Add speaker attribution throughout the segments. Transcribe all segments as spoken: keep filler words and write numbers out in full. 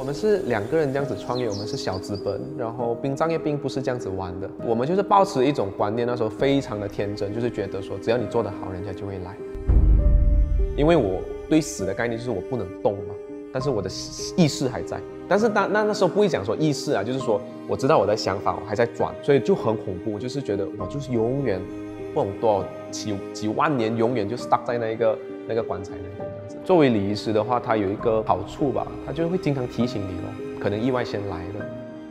Speaker 1: 们是两个人这样子创业，我们是小资本，然后殡葬业并不是这样子玩的。我们就是抱持一种观念，那时候非常的天真，就是觉得说只要你做得好，人家就会来。因为我对死的概念就是我不能动嘛，但是我的意识还在。但是当那那时候不会讲说意识啊，就是说我知道我的想法我还在转，所以就很恐怖，就是觉得我就是永远不懂多少几几万年，永远就 stuck 在那个那个棺材那边这样子。作为礼仪师的话，他有一个好处吧，他就会经常提醒你咯，可能意外先来的。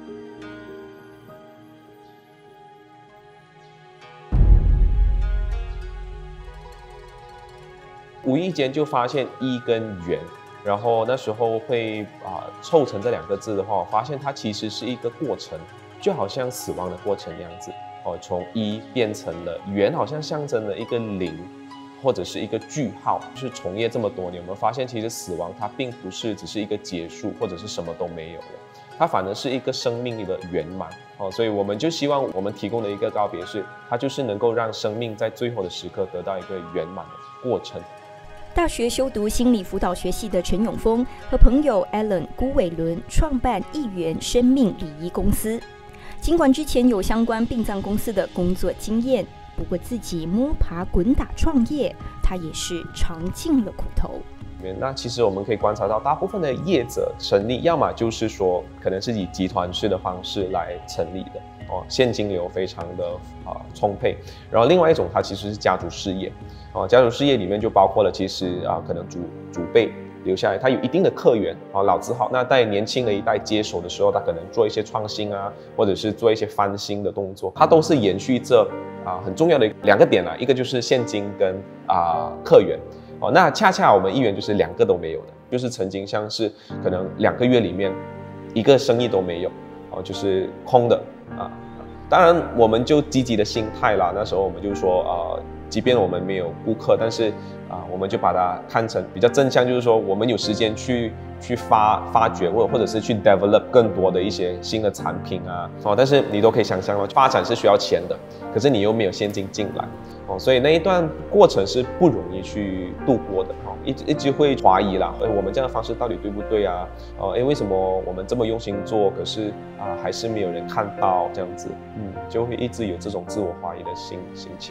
Speaker 1: 无意间就发现一跟圆，然后那时候会啊、呃、凑成这两个字的话，我发现它其实是一个过程，就好像死亡的过程一样子哦，从一变成了圆，好像象征了一个零或者是一个句号。就是从业这么多年，我们发现其实死亡它并不是只是一个结束，或者是什么都没有了，它反而是一个生命的圆满哦。所以我们就希望我们提供的一个告别式，它就是能够让生命在最后的时刻得到一个圆满的过程。
Speaker 2: 大学修读心理辅导学系的陈永峰和朋友 Alan 辜伟伦创办一元生命礼仪公司。尽管之前有相关殡葬公司的工作经验，不过自己摸爬滚打创业，他也是尝尽了苦头。
Speaker 1: 那其实我们可以观察到，大部分的业者成立，要么就是说可能是以集团式的方式来成立的哦，现金流非常的啊、呃、充沛。然后另外一种，它其实是家族事业哦，家族事业里面就包括了其实啊、呃、可能祖祖辈留下来，他有一定的客源啊、哦，老字号。那在年轻的一代接手的时候，他可能做一些创新啊，或者是做一些翻新的动作，它都是延续着啊、呃、很重要的两个点啦，一个就是现金跟啊、呃、客源。哦，那恰恰我们一元就是两个都没有的，就是曾经像是可能两个月里面一个生意都没有，哦，就是空的啊。当然我们就积极的心态啦，那时候我们就说呃，即便我们没有顾客，但是啊、呃，我们就把它看成比较正向，就是说我们有时间去去发发掘或或者是去 develop 更多的一些新的产品啊，哦，但是你都可以想象哦，发展是需要钱的，可是你又没有现金进来。哦，所以那一段过程是不容易去度过的哦，一直一直会怀疑啦，哎，我们这样的方式到底对不对啊？哦，哎，为什么我们这么用心做，可是啊、呃、还是没有人看到这样子，嗯，就会一直有这种自我怀疑的心心情。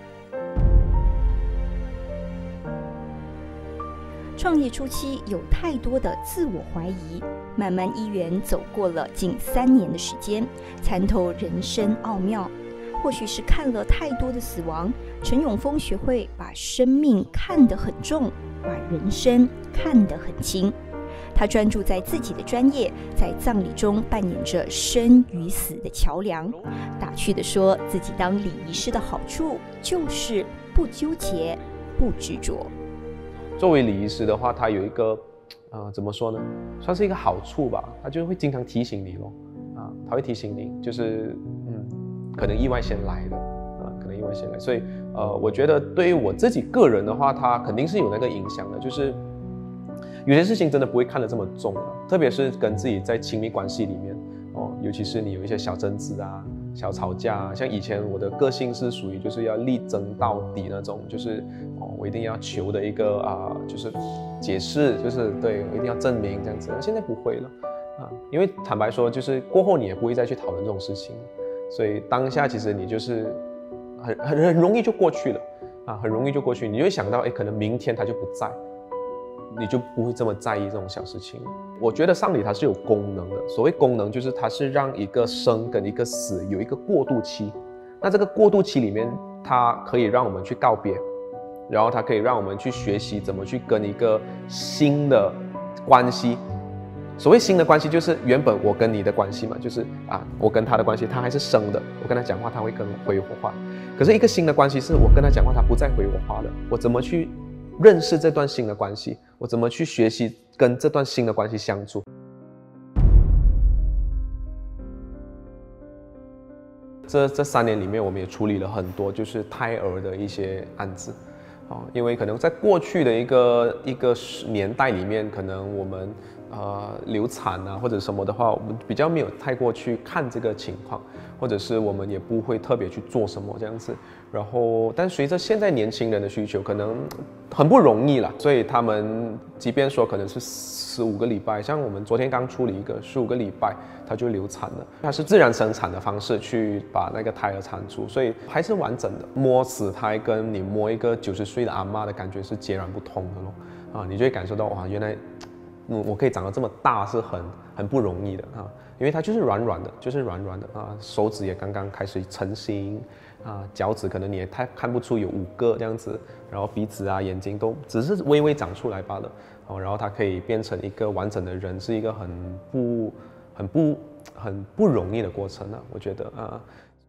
Speaker 2: 创业初期有太多的自我怀疑，慢慢一元走过了近三年的时间，参透人生奥妙。或许是看了太多的死亡，陈永峰学会把生命看得很重，把人生看得很轻。他专注在自己的专业，在葬礼中扮演着生与死的桥梁。打趣地说，自己当礼仪师的好处就是不纠结，不执着。
Speaker 1: 作为礼仪师的话，他有一个呃怎么说呢，算是一个好处吧，他就会经常提醒你咯，啊，他会提醒你，就是嗯。可能意外先来的，啊，可能意外先来，所以，呃，我觉得对于我自己个人的话，它肯定是有那个影响的，就是有些事情真的不会看得这么重了，特别是跟自己在亲密关系里面，哦，尤其是你有一些小争执啊、小吵架啊，像以前我的个性是属于就是要力争到底那种，就是哦，我一定要求的一个啊、呃，就是解释，就是对我一定要证明这样子，现在不会了，啊，因为坦白说，就是过后你也不会再去讨论这种事情。所以当下其实你就是很很很容易就过去了啊，很容易就过去，你就会想到，哎，可能明天他就不在，你就不会这么在意这种小事情。我觉得丧礼它是有功能的，所谓功能就是它是让一个生跟一个死有一个过渡期，那这个过渡期里面，它可以让我们去告别，然后它可以让我们去学习怎么去跟一个新的关系。所谓新的关系，就是原本我跟你的关系嘛，就是啊，我跟他的关系，他还是生的，我跟他讲话，他会跟我回我话。可是一个新的关系，是我跟他讲话，他不再回我话了。我怎么去认识这段新的关系？我怎么去学习跟这段新的关系相处？这这三年里面，我们也处理了很多就是胎儿的一些案子。哦，因为可能在过去的一个一个年代里面，可能我们呃流产啊或者什么的话，我们比较没有太过去看这个情况，或者是我们也不会特别去做什么这样子。然后，但随着现在年轻人的需求，可能很不容易啦，所以他们即便说可能是十五个礼拜，像我们昨天刚处理一个十五个礼拜，它就流产了，它是自然生产的方式去把那个胎儿产出，所以还是完整的。摸死胎跟你摸一个九十岁的阿嬷的感觉是截然不同的咯，啊，你就会感受到哇，原来，嗯，我可以长得这么大是很很不容易的啊，因为它就是软软的，就是软软的啊，手指也刚刚开始成型。啊，脚趾可能你也太看不出有五个这样子，然后鼻子啊、眼睛都只是微微长出来罢了。哦，然后它可以变成一个完整的人，是一个很不、很不、很不容易的过程啊，我觉得啊。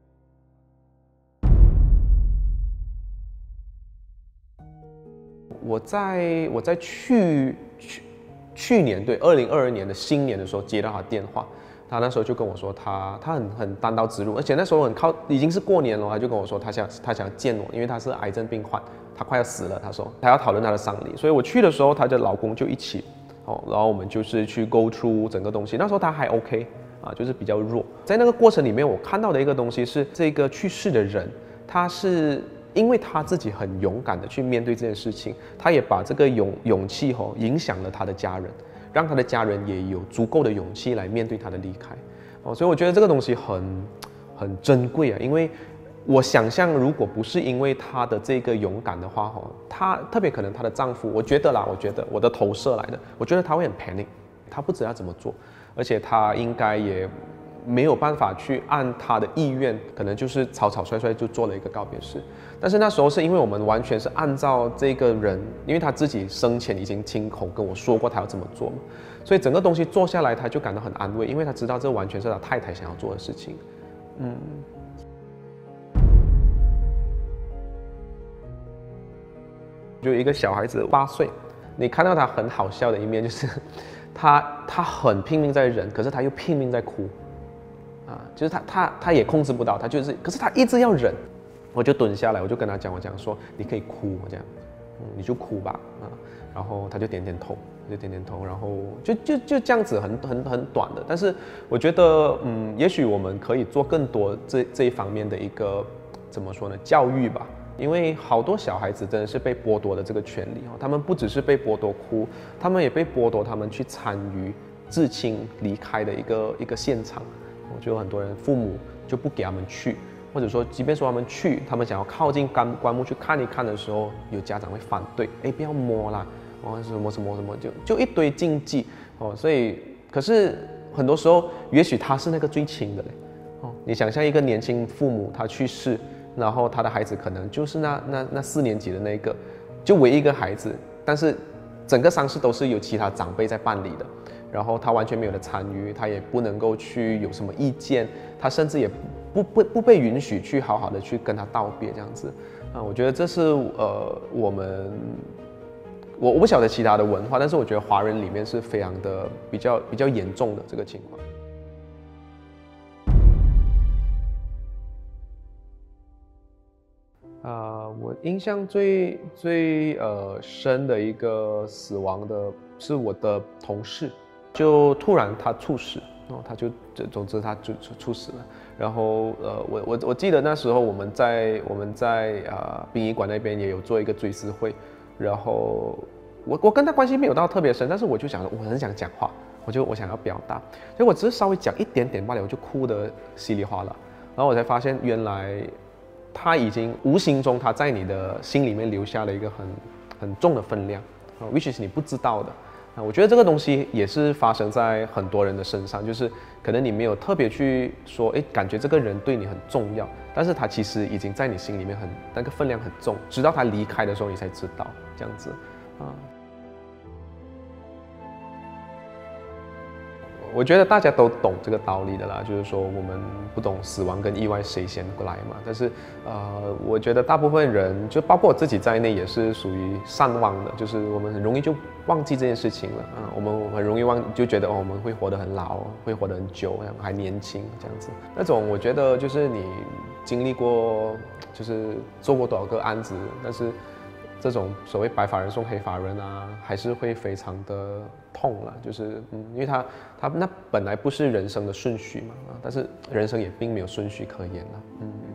Speaker 1: 我在我在去去去年对二零二二年的新年的时候接到他电话。他那时候就跟我说他，他很很单刀直入，而且那时候很靠，已经是过年了，他就跟我说他想他想见我，因为他是癌症病患，他快要死了，他说他要讨论他的丧礼，所以我去的时候，他的老公就一起，哦，然后我们就是去 go through 整个东西，那时候他还 OK 啊，就是比较弱，在那个过程里面，我看到的一个东西是这个去世的人，他是因为他自己很勇敢的去面对这件事情，他也把这个勇勇气吼影响了他的家人。让他的家人也有足够的勇气来面对他的离开，哦，所以我觉得这个东西很很珍贵啊，因为我想象如果不是因为他的这个勇敢的话，哈，她特别可能她的丈夫，我觉得啦，我觉得我的投射来的，我觉得他会很 panic， 他不知道怎么做，而且他应该也没有办法去按他的意愿，可能就是草草率率就做了一个告别式。但是那时候是因为我们完全是按照这个人，因为他自己生前已经亲口跟我说过他要这么做嘛，所以整个东西做下来，他就感到很安慰，因为他知道这完全是他太太想要做的事情。嗯，就一个小孩子八岁，你看到他很好笑的一面，就是他他很拼命在忍，可是他又拼命在哭，啊，就是他他他也控制不到，他就是，可是他一直要忍。我就蹲下来，我就跟他讲，我讲说你可以哭，我讲，嗯，你就哭吧，啊，然后他就点点头，就点点头，然后就就就这样子很很很短的，但是我觉得，嗯，也许我们可以做更多这这一方面的一个怎么说呢，教育吧，因为好多小孩子真的是被剥夺了这个权利哦，他们不只是被剥夺哭，他们也被剥夺他们去参与至亲离开的一个一个现场，我觉得很多人父母就不给他们去。或者说，即便说他们去，他们想要靠近棺棺木去看一看的时候，有家长会反对，哎，不要摸啦，哦，什么什么什么，就就一堆禁忌哦。所以，可是很多时候，也许他是那个最亲的嘞，哦，你想象一个年轻父母他去世，然后他的孩子可能就是那那那四年级的那个，就唯一一个孩子，但是整个丧事都是有其他长辈在办理的。然后他完全没有的参与，他也不能够去有什么意见，他甚至也不不不被允许去好好的去跟他道别这样子，啊，我觉得这是呃我们我我不晓得其他的文化，但是我觉得华人里面是非常的比较比较严重的这个情况。啊、呃，我印象最最呃深的一个死亡的是我的同事。就突然他猝死，哦，他就总之他就猝死了。然后呃，我我我记得那时候我们在我们在啊、呃、殡仪馆那边也有做一个追思会，然后我我跟他关系没有到特别深，但是我就想我很想讲话，我就我想要表达，所以我只是稍微讲一点点罢了，我就哭得稀里哗啦。然后我才发现原来他已经无形中他在你的心里面留下了一个很很重的分量啊 ，which is 你不知道的。我觉得这个东西也是发生在很多人的身上，就是可能你没有特别去说，哎，感觉这个人对你很重要，但是他其实已经在你心里面很那个分量很重，直到他离开的时候你才知道，这样子，啊。我觉得大家都懂这个道理的啦，就是说我们不懂死亡跟意外谁先过来嘛。但是，呃，我觉得大部分人，就包括我自己在内，也是属于善忘的，就是我们很容易就忘记这件事情了啊。我们很容易忘，就觉得哦，我们会活得很老，会活得很久，还年轻这样子。那种我觉得就是你经历过，就是做过多少个案子，但是这种所谓白发人送黑发人啊，还是会非常的痛了。就是嗯，因为他他那本来不是人生的顺序嘛，啊，但是人生也并没有顺序可言了。嗯。